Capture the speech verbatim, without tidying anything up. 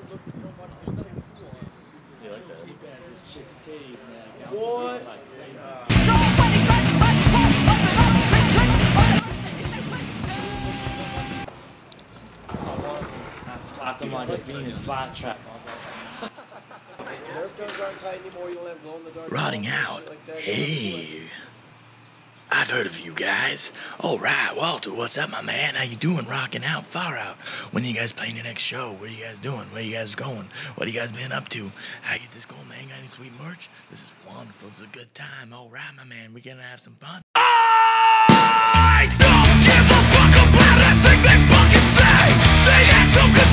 You like that? This chick's cave, man. What? I slapped him like a Venus flytrap. Nerf guns aren't tight anymore. You don't have glow-in-the-dark. Rotting out. Hey. I've heard of you guys. All right, Walter, what's up, my man? How you doing? Rocking out, far out. When are you guys playing your next show? What are you guys doing? Where are you guys going? What have you guys been up to? How you this going, man? Got any sweet merch? This is wonderful. It's a good time. All right, my man. We're gonna have some fun. I don't give a fuck about anything they fucking say. They act so good.